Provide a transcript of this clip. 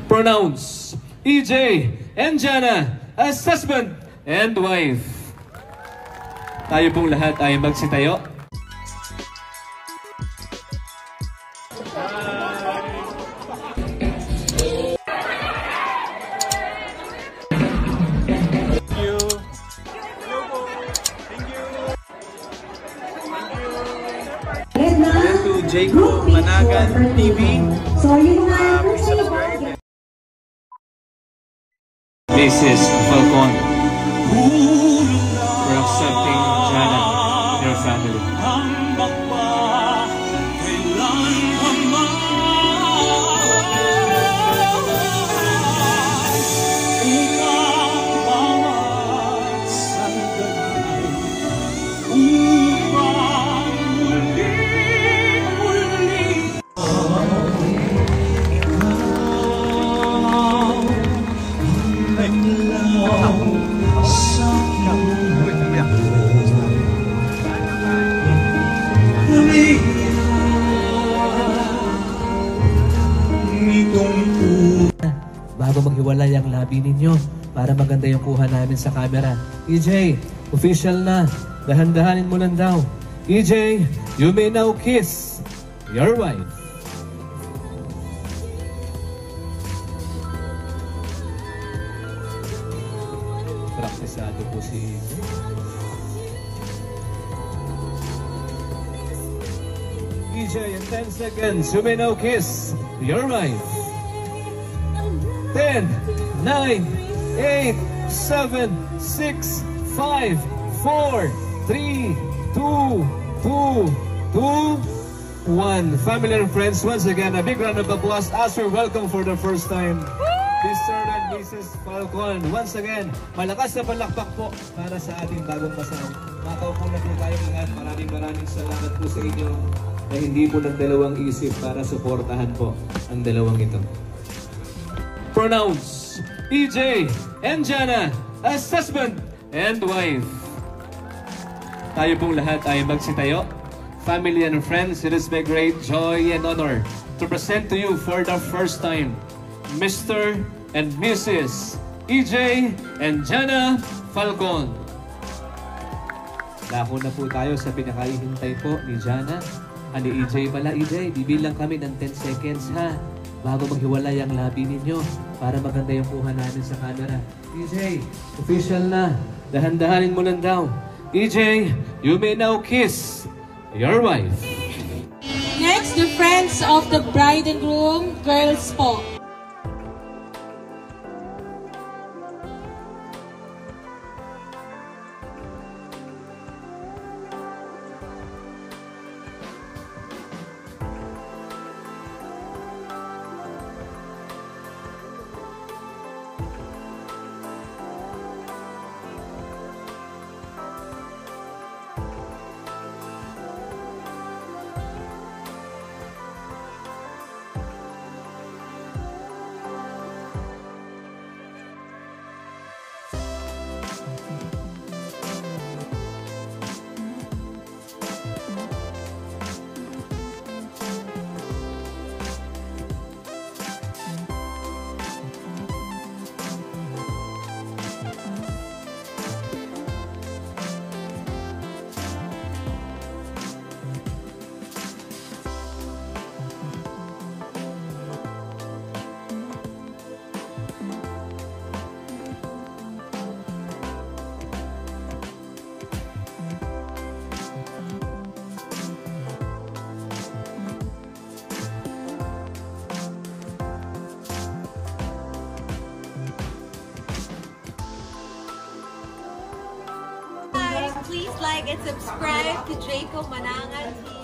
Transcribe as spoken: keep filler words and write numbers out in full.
pronounce Ejay and Jana as husband and wife. Tayo pong lahat ay magsitayo. Ejay Managan T V. So yun nga, Please subscribe. This is Falcon for accepting Jana in your family. Bago maghiwalay ang labi ninyo para maganda yung kuha namin sa camera. Ejay, official na. Dahan-dahanin mo lang daw. Ejay, you may now kiss your wife. Praktisado po si Ejay, in ten seconds, you may now kiss your wife. ten, nine, eight, seven, six, five, four, three, two, two, two, one. Family and friends, once again, a big round of applause as we welcome for the first time Mister and Missus Falcon. Once again, malakas na palakpak po para sa ating bagong kasal. Makaupo na po tayo lahat. Maraming maraming salamat po sa inyo na hindi po nagdalawang isip para suportahan po ang dalawang ito. Pronounce Ejay and Jana as husband and wife. Tayo pong lahat ay magsitayo. Family and friends, it is my great joy and honor to present to you for the first time Mister and Missus Ejay and Jana Falcon. Dako na po tayo sa pinakahihintay po ni Jana. Ani Ejay pala, Ejay, bibilang kami ng ten seconds ha. Bago maghiwalay ang labi ninyo para maganda yung kuha namin sa camera. Ejay, official na. Dahan-dahanin mo lang daw. Ejay, you may now kiss your wife. Next, the friends of the bride and groom, girls po. Please like and subscribe to Ejay Managan T V.